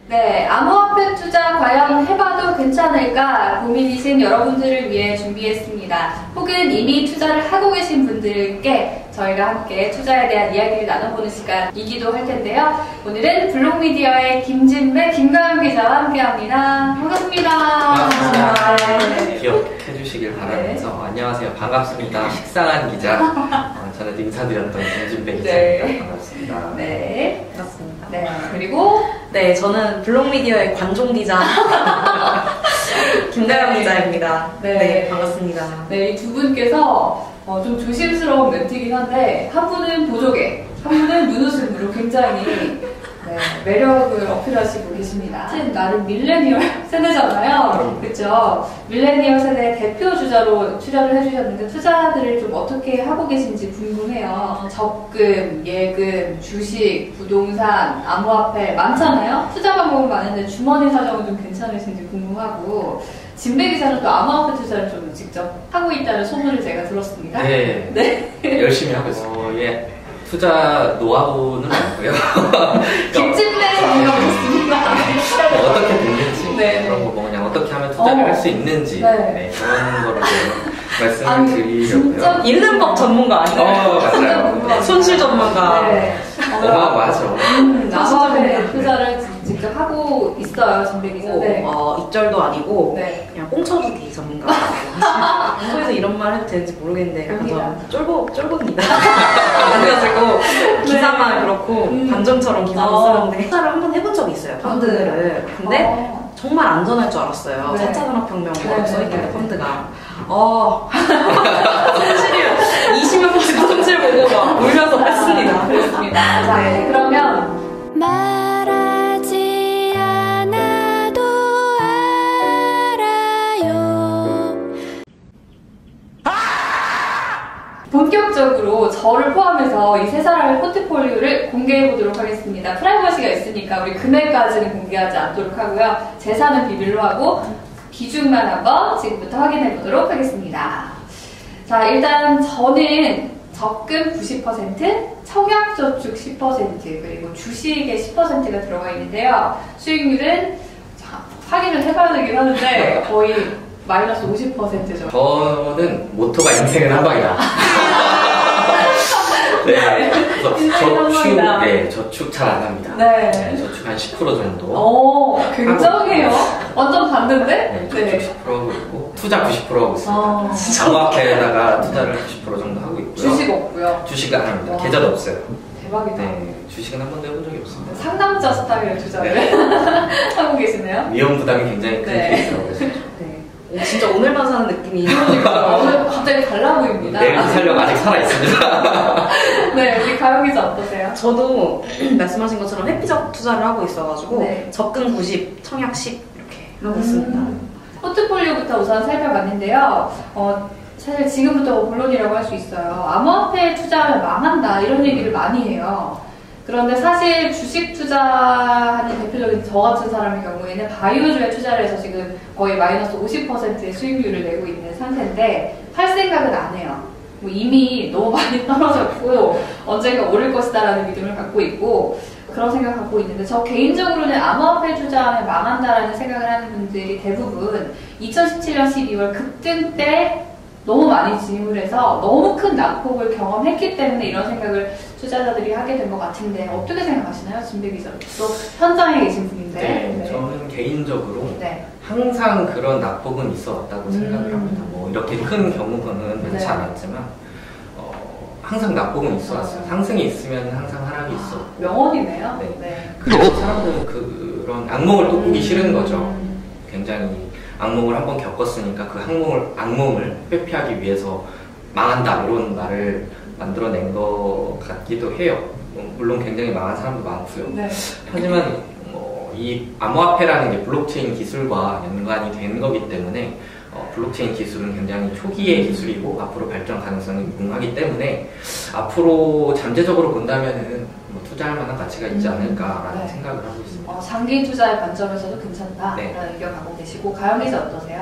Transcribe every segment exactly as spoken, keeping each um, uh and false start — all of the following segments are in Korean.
네, 암호화폐 투자 과연 해봐도 괜찮을까 고민이신 여러분들을 위해 준비했습니다. 혹은 이미 투자를 하고 계신 분들께 저희가 함께 투자에 대한 이야기를 나눠보는 시간이기도 할 텐데요. 오늘은 블록미디어의 김진배, 김가연 기자와 함께합니다. 반갑습니다. 반갑습니다. 네. 기억해 주시길 바라면서 네. 안녕하세요. 반갑습니다. 식상한 기자. 어, 저는 인사드렸던 김진배 기자입니다. 네. 반갑습니다. 네, 반갑습니다. 네, 그리고 네, 저는 블록미디어의 관종 기자 김가연 네. 기자입니다. 네. 네, 반갑습니다. 네, 이 두 분께서 어, 좀 조심스러운 멘트이긴 한데 한 분은 보조개, 한 분은 눈웃음으로 굉장히 네, 매력을 어필하시고 계십니다. 사실 나름 밀레니얼 세대잖아요. 그렇죠? 밀레니얼 세대 대표 주자로 출연을 해주셨는데 투자들을 좀 어떻게 하고 계신지 궁금해요. 적금, 예금, 주식, 부동산, 암호화폐 많잖아요? 투자 방법은 많은데 주머니 사정은 좀 괜찮으신지 궁금하고 진배 기자는 또 암호화폐 투자를 좀 직접 하고 있다는 소문을 제가 들었습니다. 네, 네. 열심히 하고 있습니다. 어, 예. 투자 노하우는 없고요. 김진배 전문가 오셨습니다. 어떻게 됐는지 네. 그런 거 그냥 어떻게 하면 투자를 어. 할 수 있는지 네. 네, 그런 거를 말씀을 아니, 드리려고요. 진짜 읽는 법 전문가 아니에요? 어, 맞아요. 네. 손실 전문가. 네. 어마어마하죠. 음, 암호화폐 전문가. 투자를 직접 하고 있어요, 진배 기자. 네. 어, 입절도 아니고 네. 그냥 꽁쳐주기 전문가. 방송에서 이런 말 해도 되는지 모르겠는데 약간 저 쫄보, 쫄보입니다. 그래가지고 기사만 그렇고 음. 반전처럼 기사를 어. 쓰는데 투자를 한번 해본 적이 있어요, 펀드를. 근데 어. 정말 안전할 줄 알았어요. 네. 사 차 산업혁명 네, 뭐라고 네, 써있길래 네. 펀드가. 어. 손실이 이십여 퍼센트 손실 보고 막 울면서 뺐습니다. 그렇습니다. 자, 네. 그러면 말하지 않아도 알아요. 본격적으로 저를 포함해서 이 세 사람의 포트폴리오를 공개해 보도록 하겠습니다. 프라이버시가 있으니까 우리 금액까지는 공개하지 않도록 하고요. 재산은 비밀로 하고 비중만 한번 지금부터 확인해 보도록 하겠습니다. 자, 일단 저는 적금 구십 퍼센트, 청약저축 십 퍼센트, 그리고 주식에 십 퍼센트가 들어가 있는데요. 수익률은 자, 확인을 해봐야 되긴 하는데 거의 마이너스 오십 퍼센트죠. 저는 모토가 인생은 한 방이다. 네, 그래서 인생은 한 저축, 방이다. 네, 저축 잘 안 합니다. 네. 네, 저축 한 십 퍼센트 정도. 오, 굉장해요. 완전 반대인데? 네, 저축 십 퍼센트 하고 있고, 투자 구십 퍼센트 하고 있습니다. 어, 암호화폐에다가 투자를 구십 퍼센트 정도 하고 있고요. 주식 없고요. 주식은 안 합니다. 와. 계좌도 없어요. 대박이다. 네, 주식은 한 번도 해본 적이 없습니다. 상남자 스타일의 투자를 네. 하고 계시네요. 위험 부담이 굉장히 큰 네. 케이스라고 해서 네. 오, 진짜 오늘만 사는 느낌이. 오늘 갑자기 달라 보입니다. 내일 살려고 아직 살아있습니다. 네, 우리 가영 기자 어떠세요? 저도 말씀하신 것처럼 회피적 투자를 하고 있어가지고 네. 적금 구십, 청약 십 이렇게 하고 있습니다. 음, 포트폴리오부터 우선 살펴봤는데요. 어, 사실 지금부터 본론이라고 할 수 있어요. 암호화폐 투자하면 망한다 이런 얘기를 많이 해요. 그런데 사실 주식 투자하는 대표적인 저 같은 사람의 경우에는 바이오주에 투자를 해서 지금 거의 마이너스 오십 퍼센트의 수익률을 내고 있는 상태인데 할 생각은 안 해요. 뭐 이미 너무 많이 떨어졌고 언젠가 오를 것이다라는 믿음을 갖고 있고 그런 생각 갖고 있는데 저 개인적으로는 암호화폐 투자하면 망한다라는 생각을 하는 분들이 대부분 이천십칠 년 십이월 급등 때 너무 많이 진입을 해서 너무 큰 낙폭을 경험했기 때문에 이런 생각을 투자자들이 하게 된 것 같은데 어떻게 생각하시나요? 진배 기자 또 현장에 계신 분인데. 네, 저는 개인적으로 네. 항상 그런 낙폭은 있어 왔다고 생각을 음. 합니다. 뭐 이렇게 큰 경우는 많지 네. 않았지만 어, 항상 낙폭은 있어 왔어요. 상승이 있으면 항상 하락이 있어. 명언이네요. 네. 네. 그래서 사람들은 그런 악몽을 또 꾸기 싫은 거죠. 음. 굉장히 악몽을 한번 겪었으니까 그 악몽을, 악몽을 회피하기 위해서 망한다 이런 말을 만들어낸 것 같기도 해요. 물론 굉장히 망한 사람도 많고요. 네. 하지만 어, 이 암호화폐라는 게 블록체인 기술과 연관이 된 거기 때문에 어, 블록체인 기술은 굉장히 초기의 기술이고 앞으로 발전 가능성이 무궁하기 때문에 앞으로 잠재적으로 본다면은 뭐 투자할 만한 가치가 있지 않을까라는 네. 생각을 하고 있습니다. 어, 장기 투자의 관점에서도 괜찮다라는 네. 의견 갖고 계시고 가영 기자 어떠세요?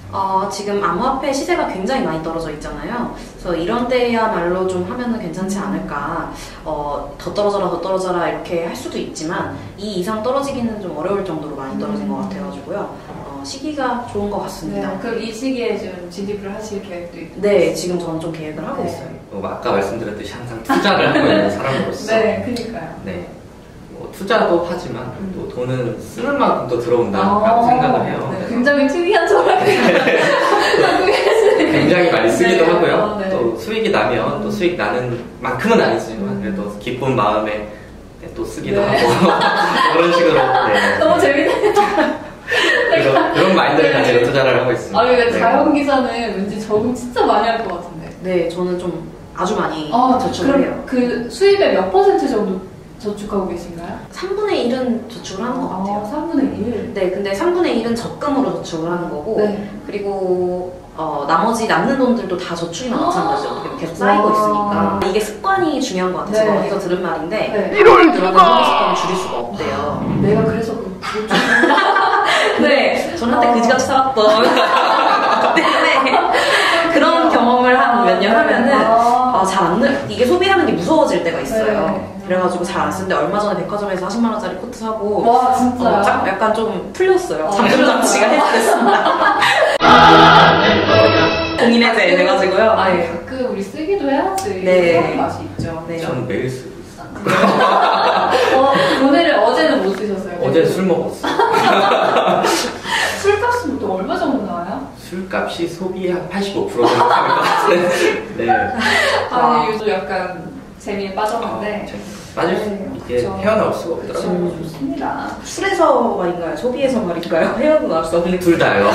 어, 지금 암호화폐 시세가 굉장히 많이 떨어져 있잖아요. 그래서 이런 때야말로 좀 하면은 괜찮지 않을까. 어, 더 떨어져라, 더 떨어져라 이렇게 할 수도 있지만 이 이상 떨어지기는 좀 어려울 정도로 많이 떨어진 것 같아가지고요. 어, 시기가 좋은 것 같습니다. 네, 그럼 이 시기에 좀 진입을 하실 계획도 있고? 네, 지금 저는 좀 계획을 하고 네. 있어요. 뭐 아까 말씀드렸듯이 항상 투자를 하고 있는 사람으로서 네, 그니까요. 네. 뭐 투자도 하지만 음. 또 돈은 쓰는 만큼 또 들어온다라고 아, 생각을 해요. 네, 그래서 굉장히 특이한 소리를 갖고 계시네요. 굉장히 많이 쓰기도 네. 하고요. 어, 네. 또 수익이 나면 또 수익 나는 만큼은 아니지만 음. 그래도 기쁜 마음에 또 쓰기도 네. 하고 그런 식으로 네. 너무 재밌네요. 그런, 그런 마인드를 네. 가지고 투자를 하고 있습니다. 아니, 근데 네. 자영 기사는 왠지 적응 진짜 많이 할 것 같은데. 네, 저는 좀 아주 많이 아, 저축을 그럼 해요. 그 수입의 몇 퍼센트 정도 저축하고 계신가요? 삼분의 일은 저축을 하는 것 같아요. 삼분의 일. 네, 근데 삼분의 일은 적금으로 저축을 하는 거고, 네. 그리고 어, 나머지 남는 돈들도 다 저축이나 마찬가지죠. 어떻게 보면 계속 쌓이고 와. 있으니까. 이게 습관이 중요한 것 같아서 네. 어디서 들은 말인데, 네. 들어가는 소비 습관을 줄일 수가 없대요. 내가 그래서 그, 그 네, 저는 한때 어. 그지같이 살았던 때문에 그런 경험을 한 몇 년 하면은 아. 어, 잘 안 늘, 이게 소비하는 게 무서워질 때가 있어요. 네. 그래가지고 잘 안 쓰는데 얼마 전에 백화점에서 사십만 원짜리 코트 사고 와, 진짜요? 어, 짝- 약간 좀 풀렸어요. 어, 잠금 장치가 해제됐습니다. 공인해제 돼가지고요. 아니, 네. 가끔 우리 쓰기도 해야지. 네. 그런 맛이 있죠. 네. 저는 매일 쓰고 있어요. 어, 오늘, 어제는 못 쓰셨어요? 어제 술 먹었어요. 술값은 또 얼마 정도 나와요? 술값이 소비의 한 팔십오 퍼센트 정도 되는 것 같은데. 네. 아니, 요즘 약간 재미에 빠졌는데. 아, 빠질 수, 네, 이게 그쵸. 헤어나올 수가 그쵸, 없더라고요. 좋습니다. 술에서 말인가요? 소비에서 말인가요? 헤어도 나올 수 없는 둘 다요.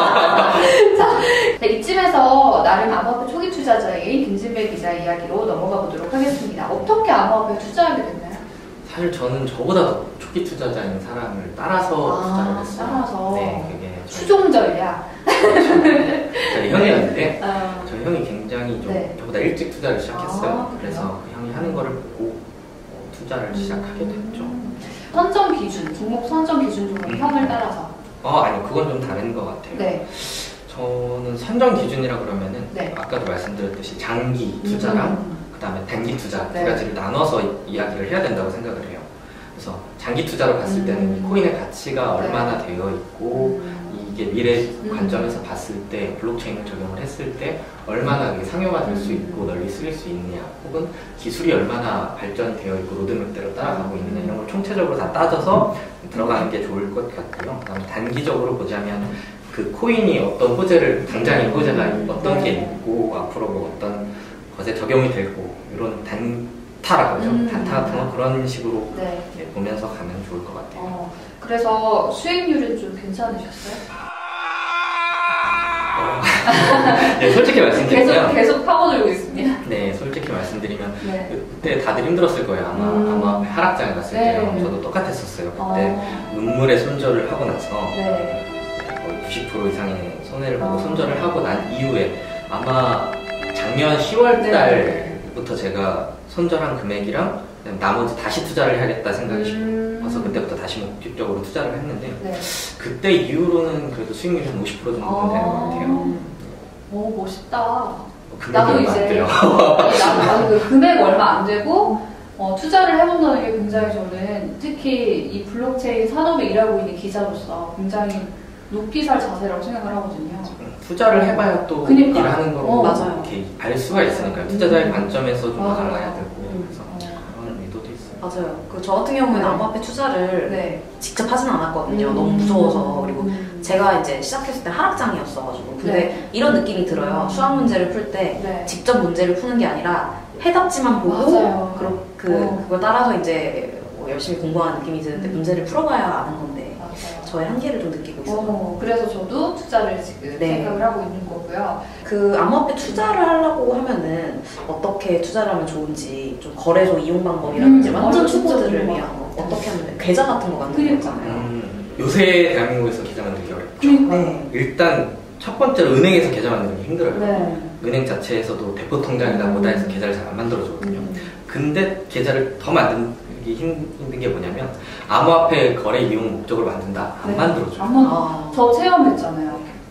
네, 이쯤에서 나름 암호화폐 초기 투자자인 김진배 기자의 이야기로 넘어가 보도록 하겠습니다. 어떻게 암호화폐에 투자하게 됐나요? 사실 저는 저보다 더 초기 투자자인 사람을 따라서 아, 투자를 했어요. 따라서. 네, 그게 저희- 추종 전략. 저희 형이었는데 어, 저희 형이 굉장히 좀 네. 저보다 일찍 투자를 시작했어요. 아, 그래서 그래요? 그 형이 하는 거를 보고 어, 투자를 시작하게 됐죠. 선정 기준, 종목 선정 기준 중에 음. 형을 따라서. 어, 아니 그건 좀 다른 것 같아요. 네. 저는 선정 기준이라 그러면은 네. 아까도 말씀드렸듯이 장기 투자랑 음. 그다음에 단기 투자 네. 두 가지를 나눠서 이- 이야기를 해야 된다고 생각을 해요. 그래서 장기 투자로 봤을 때는 음. 이 코인의 가치가 네. 얼마나 되어 있고 음. 이게 미래 음. 관점에서 봤을 때 블록체인을 적용을 했을 때 얼마나 이게 상용화될 수 음. 있고 널리 쓰일 수 있느냐 혹은 기술이 얼마나 발전되어 있고 로드맵대로 따라가고 있느냐 이런 걸 총체적으로 다 따져서 들어가는 게 좋을 것 같고요. 그다음에 단기적으로 보자면 그 코인이 어떤 호재를 당장의 호재가 음. 어떤 게 네. 있고 앞으로 뭐 어떤 것에 적용이 되고 이런 단타라고 하죠. 음. 단타 같은 거 그런 식으로 네. 예, 보면서 가면 좋을 것 같아요. 어, 그래서 수익률은 좀 괜찮으셨어요? 어, 네, 솔직히 계속, 말씀드리면 계속 파고들고 있습니다. 네, 솔직히 말씀드리면 네. 그때 다들 힘들었을 거예요. 아마 음. 아마 하락장에 갔을 네. 때요. 저도 똑같았었어요. 그때 어, 눈물의 손절을 하고 나서 네. 거의 구십 퍼센트 이상의 손해를 보고 어. 손절을 하고 난 이후에 아마 작년 시월 네. 달부터 제가 손절한 금액이랑 그다음에 나머지 다시 투자를 해야겠다 생각이 음. 와서 그때부터 다시 목적적으로 투자를 했는데 네. 그때 이후로는 그래도 수익률이 한 오십 퍼센트 정도 되는 것 같아요. 음. 오, 멋있다. 뭐 금액이 나도 얼마 안 이제 돼요. 나도, 나도 그 금액 얼마 안 되고 어, 투자를 해본다는 게 굉장히 저는 특히 이 블록체인 산업에 일하고 있는 기자로서 굉장히 높이 살 자세라고 생각을 하거든요. 투자를 해봐야 또 그니까. 일하는 거로 어, 맞아요. 이렇게 알 수가 있으니까 투자자의 음. 관점에서 좀 맞아요. 알아야 되고 음. 그래서 어. 그런 의도도 있어요. 맞아요. 그 저 같은 경우에는 네. 암호화폐 투자를 네. 직접 하진 않았거든요. 음. 너무 무서워서. 그리고 음. 제가 이제 시작했을 때 하락장이었어가지고. 근데 네. 이런 느낌이 들어요. 수학 문제를 풀 때 네. 직접 문제를 푸는 게 아니라 해답지만 보고 맞아요. 그러, 그, 어. 그걸 따라서 이제 뭐 열심히 공부하는 느낌이 드는데 음. 문제를 풀어봐야 아는 건데 맞아요. 저의 한계를 좀 느끼고 있어요. 어, 그래서 저도 투자를 지금 네. 생각을 하고 있는 거고요. 그 암호화폐 투자를 하려고 하면은 어떻게 투자를 하면 좋은지 좀 거래소 이용 방법이라든지 음, 완전 맞아, 진짜 초보들을 궁금하다. 위한 거 어떻게 하면 돼요? 계좌 같은 거 만드는 그러니까. 거잖아요. 음, 요새 대한민국에서 계좌 만들기 어렵죠. 그러니까. 네. 일단 첫 번째로 은행에서 계좌 만드는 게 힘들어요. 네. 은행 자체에서도 대포 통장이다 보다 해서 계좌를 잘 안 만들어주거든요. 음. 근데 계좌를 더 만들기 힘든 게 뭐냐면 암호화폐 거래 이용 목적으로 만든다 안 네. 만들어줘요. 한번 아. 저 체험했잖아요.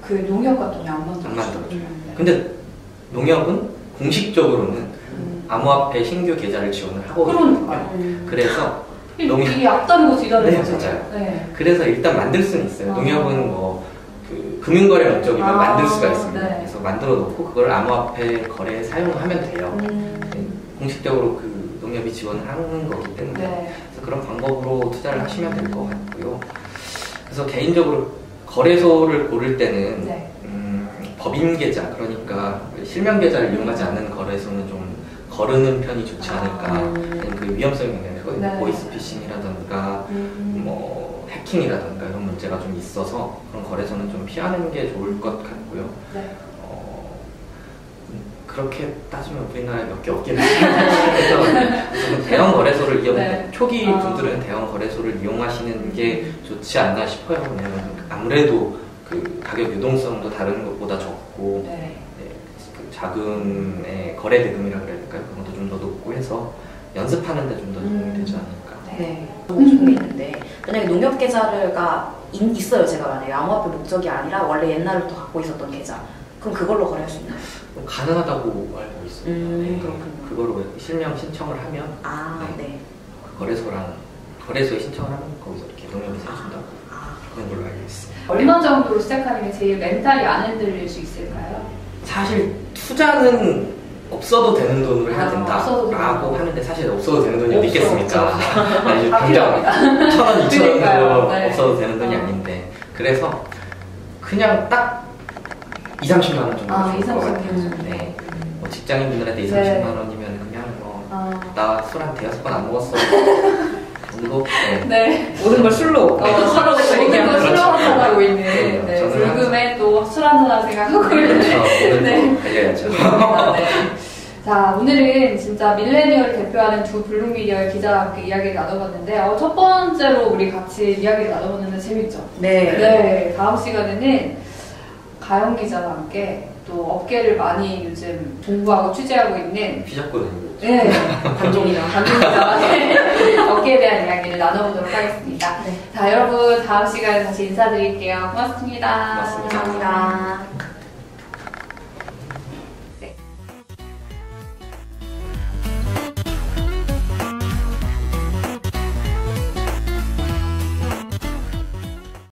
그 농협 같은 게 안 만들어줘요. 안 만들어줘요. 음, 네. 근데 농협은 공식적으로는 음. 암호화폐 신규 계좌를 지원을 하고 그러니까요. 있거든요. 그래서 이- 농협- 이게 앞다르고 뒤다른 네, 거죠. 맞아요. 네. 그래서 일단 만들 수는 있어요. 아. 농협은 뭐 그 금융거래 목적이면 아, 만들 수가 있습니다. 네. 그래서 만들어 놓고 그걸 암호화폐 거래에 사용하면 돼요. 음. 네, 공식적으로 그 농협이 지원을 하는 거기 때문에 네. 그래서 그런 방법으로 투자를 하시면 될 것 같고요. 그래서 개인적으로 거래소를 고를 때는 네. 음, 법인 계좌, 그러니까 실명 계좌를 이용하지 않는 거래소는 좀 거르는 편이 좋지 않을까. 아. 그 위험성이 굉장히 크거든요. 네. 보이스피싱이라든가 음. 뭐 해킹이라든가 이런 문제가 좀 있어서 그런 거래소는 좀 피하는 게 좋을 것 같고요. 네. 어, 음, 그렇게 따지면 우리나라에 몇 개 없긴 해서 그래서 대형 거래소를 이용, 네. 초기 아. 분들은 대형 거래소를 이용하시는 게 좋지 않나 싶어요. 왜냐면 아무래도 그 가격 유동성도 다른 것보다 적고 네. 네, 그 자금의 거래 대금이라 그래야 될까요? 그런 것도 좀 더 높고 해서 연습하는 데 좀 더 도움이 되지 않을까. 네. 너무 좋은 게 있는데 만약에 농협 계좌가 인- 있어요. 제가 만약에 암호화폐 목적이 아니라 원래 옛날부터 갖고 있었던 계좌. 그럼 그걸로 거래할 수 있나요? 좀 가능하다고 알고 있습니다. 음, 네, 그렇군요. 그거로 실명 신청을 하면 아, 네. 네. 그 거래소랑 거래소에 신청을 하면 거기서 이렇게 농협이 해준다고 아, 그런 걸로 알고 있습니다. 얼마 정도로 시작하는 게 제일 멘탈이 안 흔들릴 수 있을까요? 사실 투자는 없어도 되는 돈으로 해야 아, 없어도 되는 된다라고 돈. 하는데 사실 없어도 되는 돈이 없어, 어디 있겠습니까? 아니, 다 당장 필요합니다. 천 원, 이천 원으로 그러니까요. 네. 없어도 되는 돈이 어. 아닌데 그래서 그냥 딱 이삼십만 원 정도 아, 좋을 것 이삼십만 같아요. 원. 네. 뭐 직장인분들한테 네. 이삼십만 원이면 그냥 뭐 아. 나 술 한 대여섯 번 안 먹었어 정도? 네. 네. 모든 걸 술로. 어, 서로 모든 걸 그렇죠. 술로하고 있는 네. 네. 저는 불금에 또 술 한잔 생각하고 있는 그렇죠. 오늘도 네. 달려야죠. 좋습니다. 네. 자, 오늘은 진짜 밀레니얼을 대표하는 두 블룸미디어의 기자와 함께 이야기를 나눠봤는데, 어, 첫 번째로 우리 같이 이야기를 나눠봤는데 재밌죠? 네. 네. 다음 시간에는 가영 기자와 함께 또 업계를 많이 요즘 공부하고 취재하고 있는 피셨거든요. 네. 감독이랑. 강민 기자와 업계에 대한 이야기를 나눠보도록 하겠습니다. 네. 자, 여러분 다음 시간에 다시 인사드릴게요. 고맙습니다. 고맙습니다. 감사합니다.